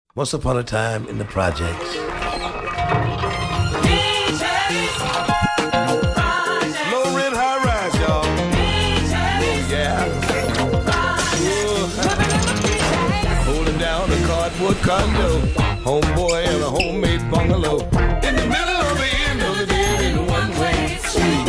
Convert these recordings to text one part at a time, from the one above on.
Once upon a time in the projects. Low rent, high rise, y'all. Yeah. Holding down a cardboard condo, homeboy and a homemade bungalow. In the middle of the end of the day in a one-way street.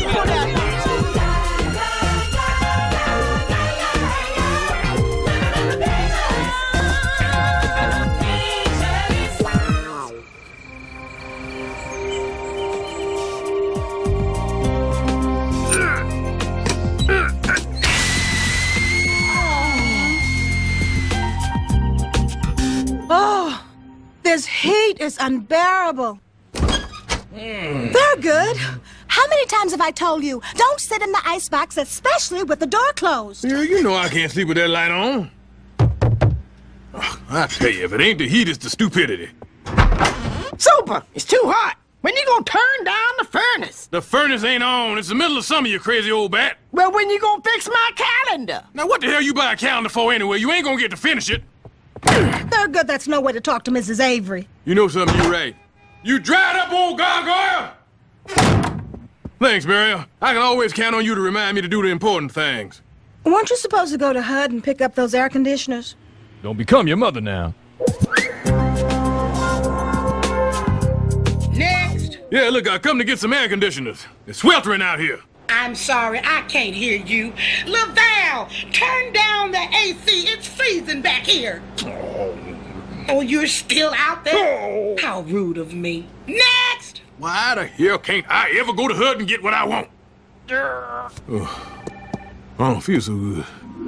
Oh, this heat is unbearable. They're good. How many times have I told you, don't sit in the icebox, especially with the door closed? Yeah, you know I can't sleep with that light on. Oh, I tell you, if it ain't the heat, it's the stupidity. Super! It's too hot. When you gonna turn down the furnace? The furnace ain't on. It's the middle of summer, you crazy old bat. Well, when you gonna fix my calendar? Now, what the hell you buy a calendar for anyway? You ain't gonna get to finish it. They're good. That's no way to talk to Mrs. Avery. You know something, you right. You dried up old gargoyle! Thanks, Mary. I can always count on you to remind me to do the important things. Weren't you supposed to go to HUD and pick up those air conditioners? Don't become your mother now. Next! Yeah, look, I come to get some air conditioners. It's sweltering out here. I'm sorry, I can't hear you. Laval, turn down the AC. It's freezing back here. Oh, you're still out there? How rude of me. Next! Why the hell can't I ever go to HUD and get what I want? Oh, I don't feel so good.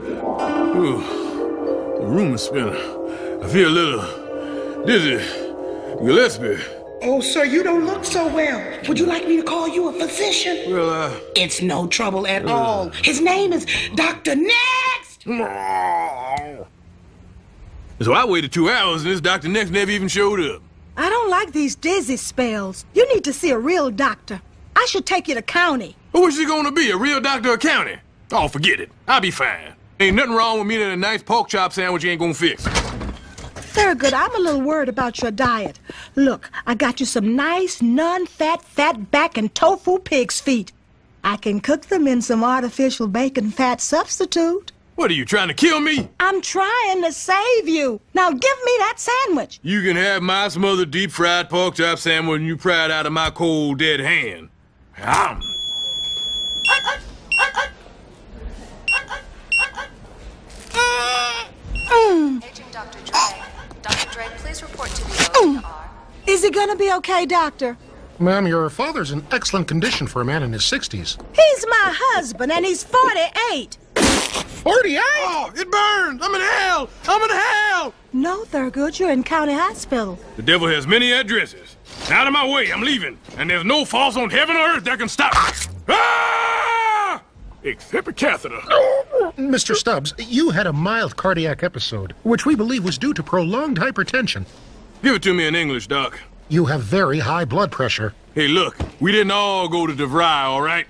Oh, the room is spinning. I feel a little dizzy. Gillespie. Oh, sir, you don't look so well. Would you like me to call you a physician? Well, It's no trouble at all. His name is Dr. Next! So I waited 2 hours and this Dr. Next never even showed up. I don't like these dizzy spells. You need to see a real doctor. I should take you to county. Well, what's she gonna be, a real doctor or county? Oh, forget it. I'll be fine. Ain't nothing wrong with me that a nice pork chop sandwich ain't gonna fix. They're good. I'm a little worried about your diet. Look, I got you some nice, non-fat, fat back and tofu pig's feet. I can cook them in some artificial bacon fat substitute. What, are you trying to kill me? I'm trying to save you. Now give me that sandwich. You can have my smothered deep-fried pork chop sandwich and you pry it out of my cold, dead hand. Agent Dr. Dre. Dr. Dre, please report to the OR. Is he gonna be okay, doctor? Ma'am, your father's in excellent condition for a man in his 60s. He's my husband, and he's 48. 48? Oh, it burns! I'm in hell! I'm in hell! No, Thurgood, you're in county hospital. The devil has many addresses. Out of my way, I'm leaving. And there's no force on heaven or earth that can stop me. Ah! Except a catheter. Mr. Stubbs, you had a mild cardiac episode, which we believe was due to prolonged hypertension. Give it to me in English, Doc. You have very high blood pressure. Hey, look, we didn't all go to DeVry, all right?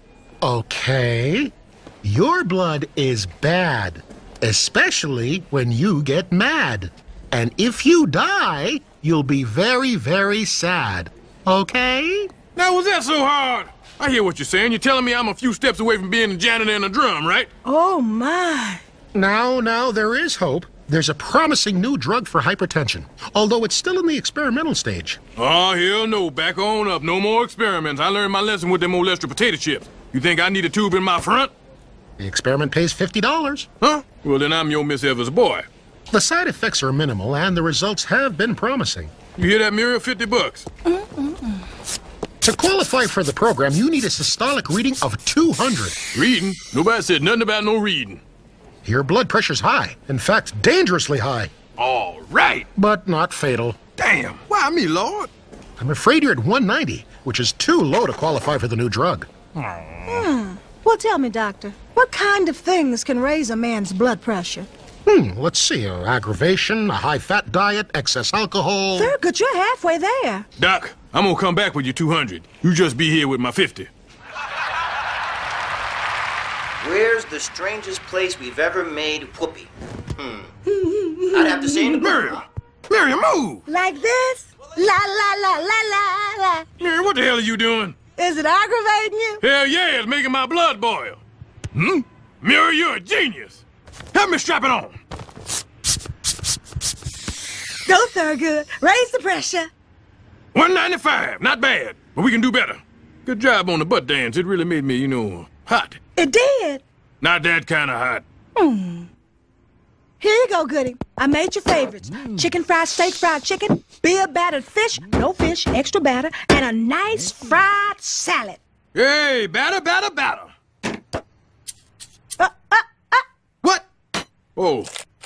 Okay. Your blood is bad, especially when you get mad. And if you die, you'll be very, very sad. Okay? Now, was that so hard? I hear what you're saying. You're telling me I'm a few steps away from being a janitor in a drum, right? Oh, my. Now, there is hope. There's a promising new drug for hypertension, although it's still in the experimental stage. Oh, hell no. Back on up. No more experiments. I learned my lesson with them old extra potato chips. You think I need a tube in my front? The experiment pays $50. Huh? Well, then I'm your Miss Evers' boy. The side effects are minimal, and the results have been promising. You hear that, Muriel? $50. To qualify for the program, you need a systolic reading of 200. Reading? Nobody said nothing about no reading. Your blood pressure's high. In fact, dangerously high. All right. But not fatal. Damn. Why me, Lord? I'm afraid you're at 190, which is too low to qualify for the new drug. Well, tell me, doctor, what kind of things can raise a man's blood pressure? Let's see. Aggravation, a high-fat diet, excess alcohol. Thurgood, you're halfway there. Doc, I'm gonna come back with your 200. You just be here with my 50. Where's the strangest place we've ever made whoopee? I'd have to say in the Muriel, Miriam, move! Like this? La la la la la la. Miriam, what the hell are you doing? Is it aggravating you? Hell yeah, it's making my blood boil. Miriam, you're a genius. Help me strap it on. Go, Thurgood. Raise the pressure. 195, not bad, but we can do better. Good job on the butt dance. It really made me, hot. It did. Not that kind of hot. Here you go, Goody. I made your favorites. Chicken fried steak, fried chicken, beer battered fish, no fish, extra batter, and a nice fried salad. Hey, batter. What? Oh.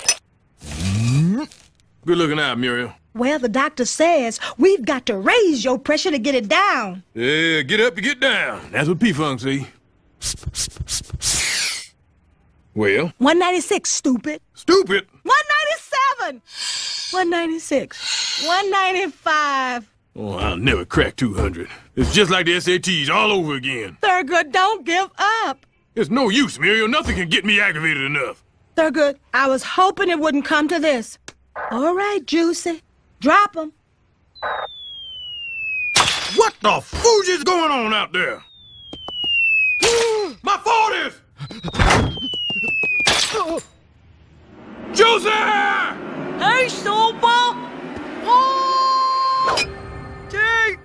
Good looking out, Muriel. Well, the doctor says we've got to raise your pressure to get it down. Yeah, get up to get down. That's what P-Funk say. Well? 196, stupid. Stupid? 197! 196. 195. Oh, I'll never crack 200. It's just like the SATs all over again. Thurgood, don't give up. It's no use, Muriel. Nothing can get me aggravated enough. Thurgood, I was hoping it wouldn't come to this. All right, Juicy. Drop 'em. What the fooge is going on out there? My 40s! Juicy! Hey, Super! Oh! Take!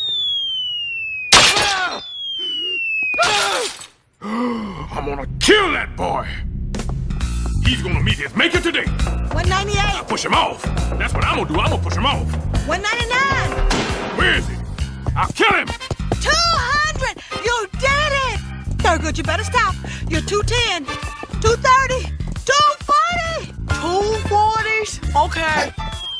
I'm gonna kill that boy! He's gonna meet his maker today. 198. I'll push him off. That's what I'm gonna do. I'm gonna push him off. 199. Where is he? I'll kill him! 200! You did it! Thurgood, you better stop. You're 210, 230, 240! 240s? Okay.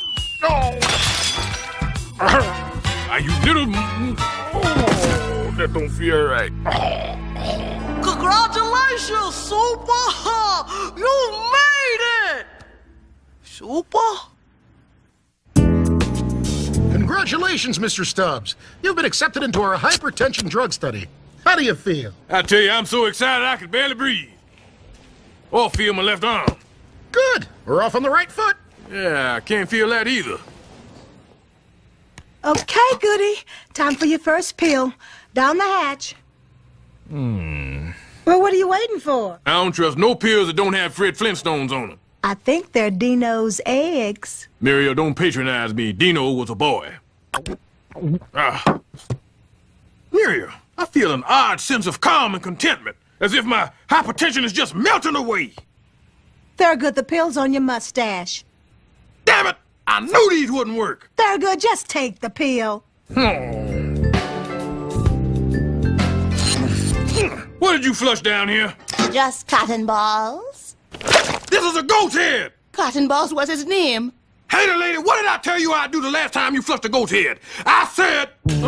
Are you little... Oh, that don't feel right. Congratulations, Super! You made it! Super? Congratulations, Mr. Stubbs. You've been accepted into our hypertension drug study. How do you feel? I tell you, I'm so excited I could barely breathe. Or feel my left arm. Good. We're off on the right foot. Yeah, I can't feel that either. Okay, Goody. Time for your first pill. Down the hatch. Well, what are you waiting for? I don't trust no pills that don't have Fred Flintstones on them. I think they're Dino's eggs. Muriel, don't patronize me. Dino was a boy. Muriel, I feel an odd sense of calm and contentment, as if my hypertension is just melting away. Thurgood, the pill's on your mustache. Damn it! I knew these wouldn't work. Thurgood, just take the pill. What did you flush down here? Just cotton balls. This is a goat's head! Cotton balls was his name. Hater lady, what did I tell you I'd do the last time you flushed a goat's head? I said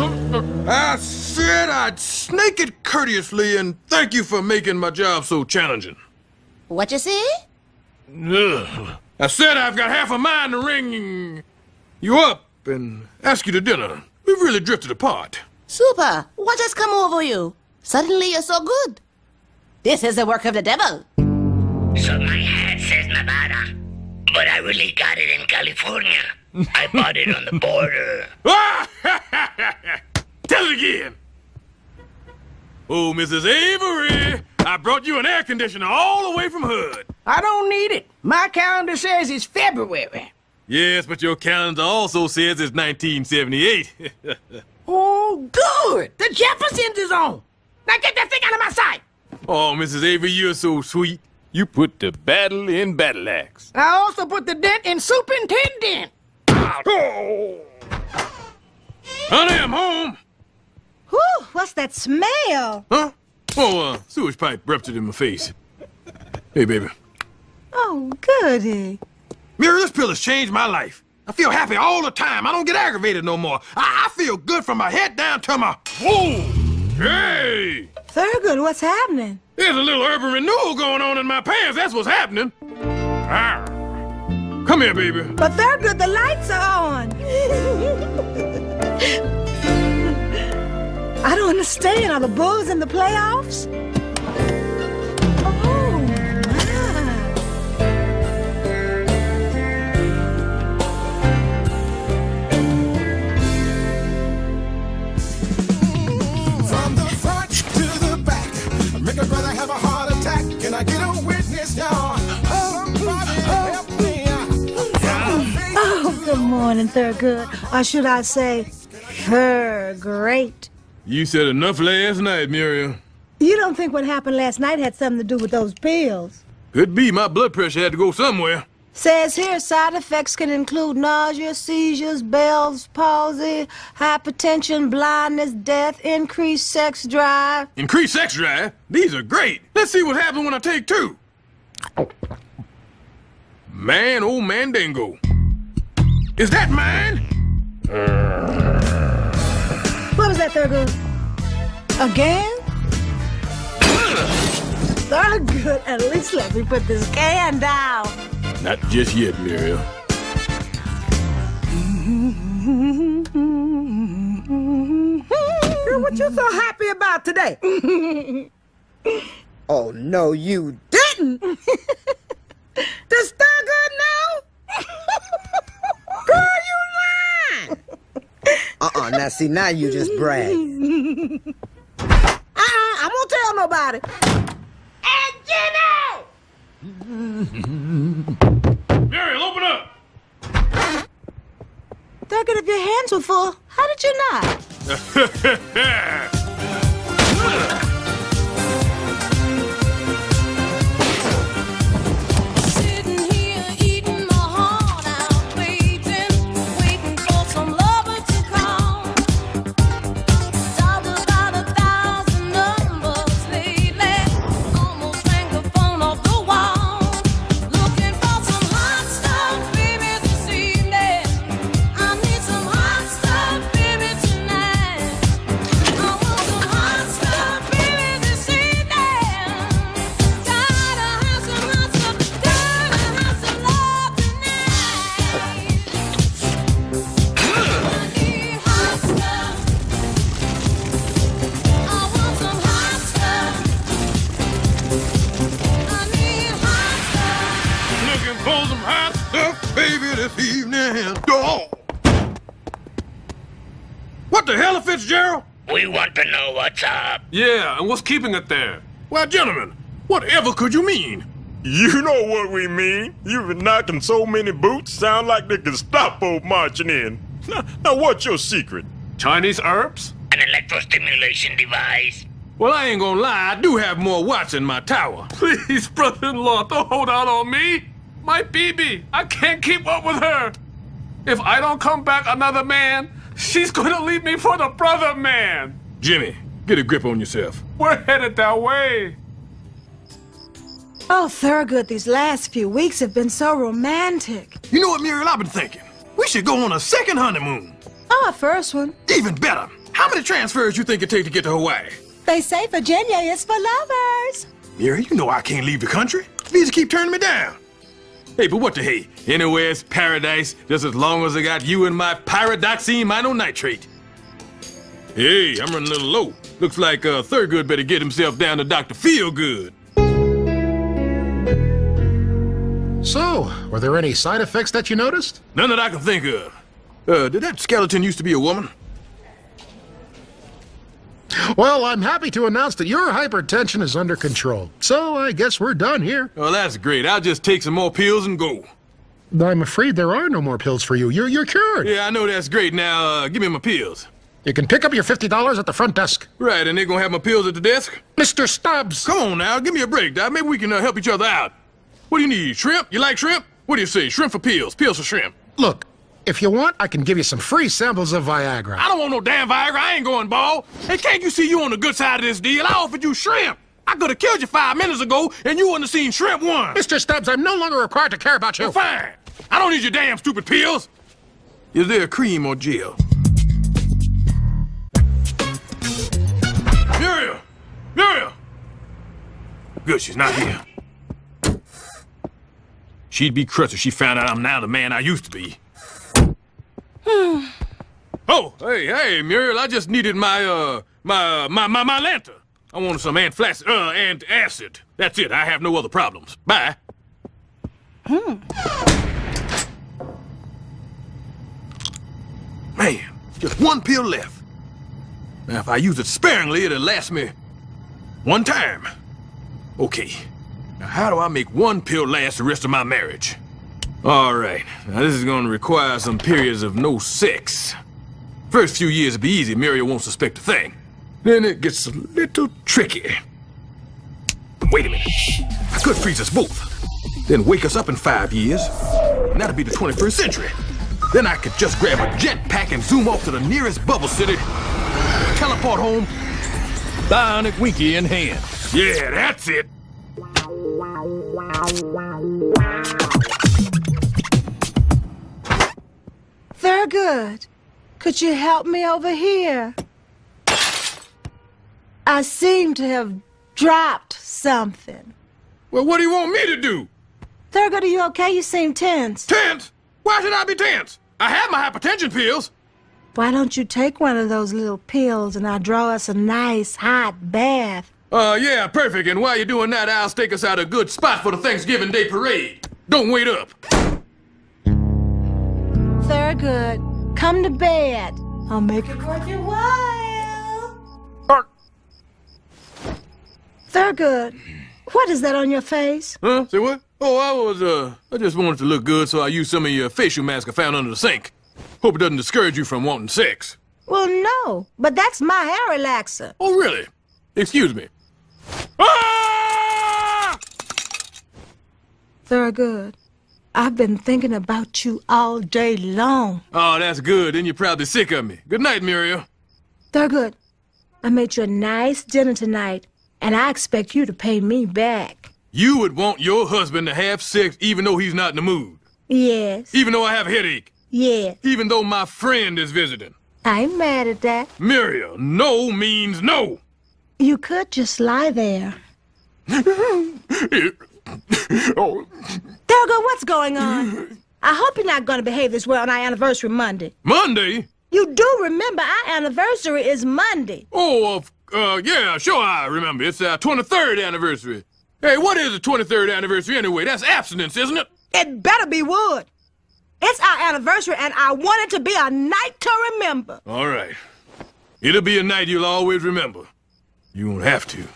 I'd snake it courteously and thank you for making my job so challenging. What you say? Ugh. I said I've got half a mind to ring you up and ask you to dinner. We've really drifted apart. Super, what has come over you? Suddenly you're so good. This is the work of the devil. So my hat says Nevada, but I really got it in California. I bought it on the border. Tell it again. Oh, Mrs. Avery, I brought you an air conditioner all the way from Hood. I don't need it. My calendar says it's February. Yes, but your calendar also says it's 1978. Oh, good. The Jeffersons is on. Now get that thing out of my sight. Oh, Mrs. Avery, you're so sweet. You put the battle in battle axe. I also put the dent in superintendent. Oh. Honey, I'm home. Whew, what's that smell? Huh? Oh, sewage pipe ruptured in my face. Hey, baby. Oh, goody. Mira, this pill has changed my life. I feel happy all the time. I don't get aggravated no more. I feel good from my head down to my... Whoa! Hey! Thurgood, what's happening? There's a little urban renewal going on in my pants. That's what's happening. Ah. Come here, baby. But Thurgood, the lights are on. I don't understand. Are the Bulls in the playoffs? Oh, my. Good morning, Thurgood. Or should I say, Great. You said enough last night, Muriel. You don't think what happened last night had something to do with those pills? Could be my blood pressure had to go somewhere. Says here side effects can include nausea, seizures, Bell's palsy, hypertension, blindness, death, increased sex drive. Increased sex drive? These are great. Let's see what happens when I take two. Man, oh Mandingo. Is that mine? What was that, Thurgood? Again? Thurgood, at least let me put this can down. Not just yet, Muriel. Girl, what you so happy about today? Oh, no, you didn't. Does Thurgood know? Girl, you lying. Now see, now you just brag. I won't tell nobody. And Muriel, open up! Thurgood, if your hands were full, how did you not? What the hell, Fitzgerald? We want to know what's up. Yeah, and what's keeping it there? Well, gentlemen, whatever could you mean? You know what we mean. You've been knocking so many boots, sound like the Gestapo marching in. Now what's your secret? Chinese herbs? An electrostimulation device. Well, I ain't gonna lie, I do have more watts in my tower. Please, brother-in-law, don't hold out on me. My BB, I can't keep up with her. If I don't come back another man, she's gonna leave me for the brother man. Jimmy, get a grip on yourself. We're headed that way. Oh, Thurgood, these last few weeks have been so romantic. You know what, Muriel, I've been thinking? We should go on a second honeymoon. Oh, a first one. Even better. How many transfers you think it take to get to Hawaii? They say Virginia is for lovers. Muriel, you know I can't leave the country. These keep turning me down. Hey, but what the hey? Anywhere's paradise, just as long as I got you and my pyridoxine mononitrate. Hey, I'm running a little low. Looks like Thurgood better get himself down to Dr. Feelgood. So, were there any side effects that you noticed? None that I can think of. Did that skeleton used to be a woman? Well, I'm happy to announce that your hypertension is under control. So, I guess we're done here. Well, that's great. I'll just take some more pills and go. I'm afraid there are no more pills for you. You're cured. Yeah, I know that's great. Now, give me my pills. You can pick up your $50 at the front desk. Right, and they're gonna have my pills at the desk? Mr. Stubbs! Come on now, give me a break, Doc. Maybe we can help each other out. What do you need, shrimp? You like shrimp? What do you say, shrimp for pills, pills for shrimp? Look, if you want, I can give you some free samples of Viagra. I don't want no damn Viagra. I ain't going bald. Hey, can't you see you on the good side of this deal? I offered you shrimp. I could have killed you 5 minutes ago, and you wouldn't have seen shrimp once. Mr. Stubbs, I'm no longer required to care about you. Well, fine. I don't need your damn stupid pills. Is there cream or gel? Muriel! Muriel! Good, she's not here. She'd be crushed if she found out I'm now the man I used to be. Oh, hey, Muriel, I just needed my Lanta. I wanted some antacid. That's it, I have no other problems. Bye. Man, just one pill left. Now, if I use it sparingly, it'll last me one time. Okay, now how do I make one pill last the rest of my marriage? All right. Now, this is going to require some periods of no sex. First few years will be easy. Muriel won't suspect a thing. Then it gets a little tricky. Wait a minute. I could freeze us both. Then wake us up in 5 years. And that'll be the 21st century. Then I could just grab a jetpack and zoom off to the nearest bubble city. Teleport home. Bionic Winky in hand. Yeah, that's it. Very good. Could you help me over here? I seem to have dropped something. Well, what do you want me to do? Thurgood, are you okay? You seem tense. Tense? Why should I be tense? I have my hypertension pills. Why don't you take one of those little pills and I'll draw us a nice hot bath? Yeah, perfect. And while you're doing that, I'll stake us out a good spot for the Thanksgiving Day parade. Don't wait up. Thurgood, come to bed. I'll make it worth your while. Thurgood, what is that on your face? Huh? Say what? Oh, I just wanted to look good, so I used some of your facial mask I found under the sink. Hope it doesn't discourage you from wanting sex. Well, no, but that's my hair relaxer. Oh, really? Excuse me. Ah! Thurgood, I've been thinking about you all day long. Oh, that's good. Then you're probably sick of me. Good night, Muriel. Thurgood, I made you a nice dinner tonight, and I expect you to pay me back. You would want your husband to have sex even though he's not in the mood? Yes. Even though I have a headache? Yes. Even though my friend is visiting? I ain't mad at that. Muriel, no means no. You could just lie there. Oh. Thurgood, what's going on? I hope you're not going to behave this way on our anniversary Monday. Monday? You do remember our anniversary is Monday. Oh, yeah, sure I remember. It's our 23rd anniversary. Hey, what is the 23rd anniversary anyway? That's abstinence, isn't it? It better be wood. It's our anniversary, and I want it to be a night to remember. All right. It'll be a night you'll always remember. You won't have to.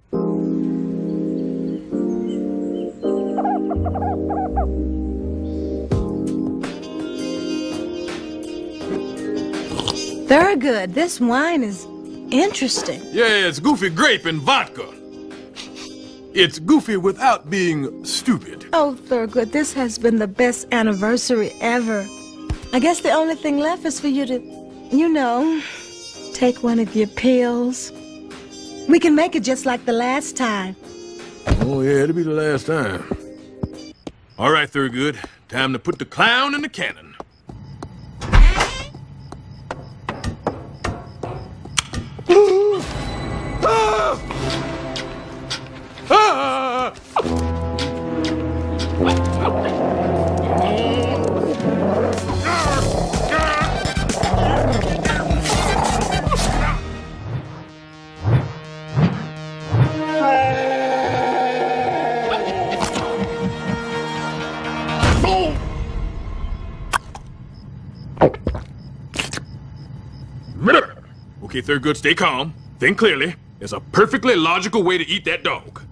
Very good. This wine is interesting. Yeah, it's goofy grape and vodka. It's goofy without being stupid. Oh, Thurgood, this has been the best anniversary ever. I guess the only thing left is for you to, you know, take one of your pills. We can make it just like the last time. Oh, yeah, it'll be the last time. All right, Thurgood. Time to put the clown in the cannon. Okay, Thurgood, stay calm. Think clearly. There's a perfectly logical way to eat that dog.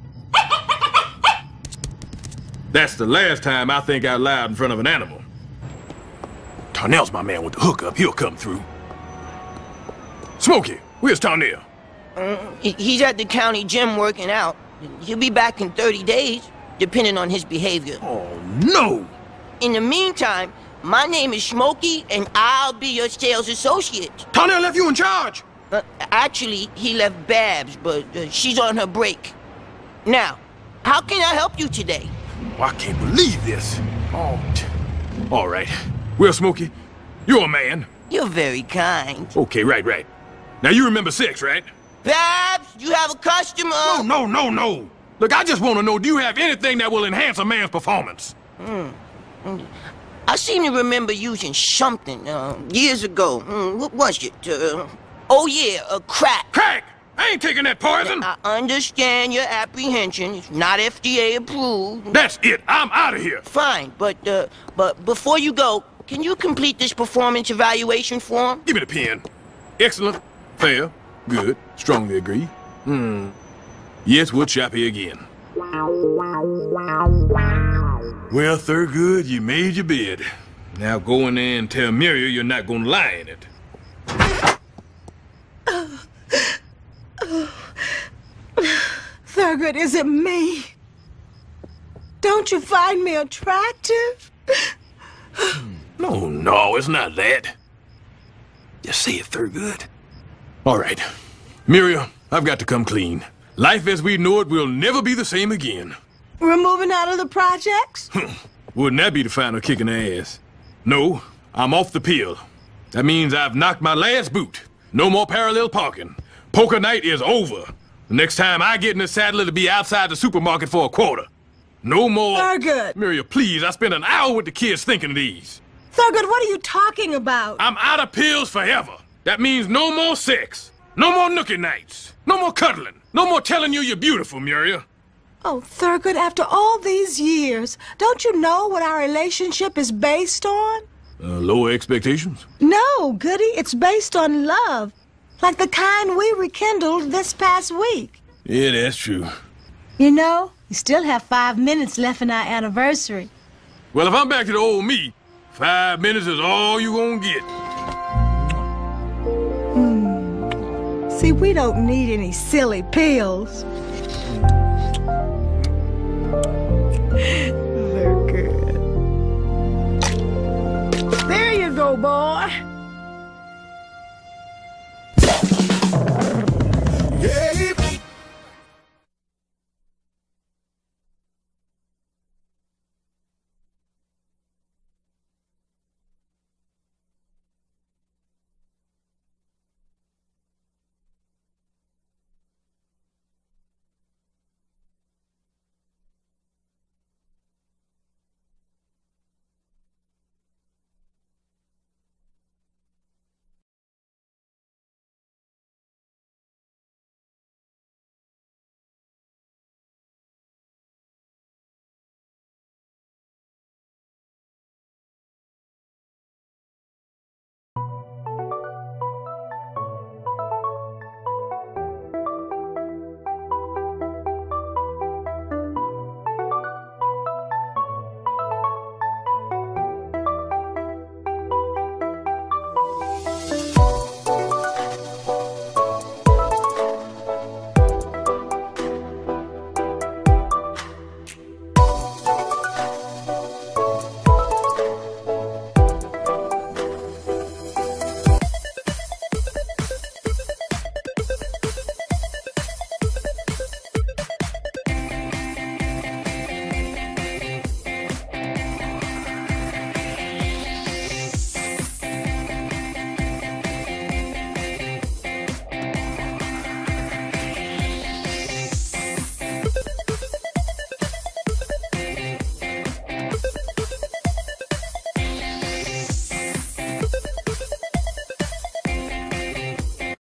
That's the last time I think out loud in front of an animal. Tarnell's my man with the hookup. He'll come through. Smokey, where's Tarnell? He's at the county gym working out. He'll be back in 30 days, depending on his behavior. Oh, no! In the meantime, my name is Smokey, and I'll be your sales associate. Tarnell left you in charge! Actually, he left Babs, but she's on her break. Now, how can I help you today? Oh, I can't believe this. Oh, all right. Well, Smokey, you're a man. You're very kind. Okay, right. Now, you remember 6, right? Babs, you have a customer? No. Look, I just want to know, do you have anything that will enhance a man's performance? I seem to remember using something years ago. What was it? Oh, yeah, crack. Crack? I ain't taking that poison. I understand your apprehension. It's not FDA approved. That's it. I'm out of here. Fine, but before you go, can you complete this performance evaluation form? Give me the pen. Excellent. Fair. Good. Strongly agree. Yes, wood shoppy again. Well, Thurgood, you made your bed. Now go in there and tell Muriel you're not gonna lie in it. Thurgood, is it me? Don't you find me attractive? No, it's not that. Just say it, Thurgood. All right. Muriel, I've got to come clean. Life as we know it will never be the same again. We're moving out of the projects? Wouldn't that be the final kick in the ass? No, I'm off the pill. That means I've knocked my last boot. No more parallel parking. Poker night is over. The next time I get in the saddle, it'll be outside the supermarket for a quarter. No more... Thurgood! Muriel, please, I spent an hour with the kids thinking of these. Thurgood, what are you talking about? I'm out of pills forever. That means no more sex. No more nookie nights. No more cuddling. No more telling you you're beautiful, Muriel. Oh, Thurgood, after all these years, don't you know what our relationship is based on? Lower expectations? No, Goody, it's based on love. Like the kind we rekindled this past week. Yeah, that's true. You know, you still have 5 minutes left in our anniversary. Well, if I'm back to the old me, 5 minutes is all you gonna get. See, we don't need any silly pills. There you go, boy.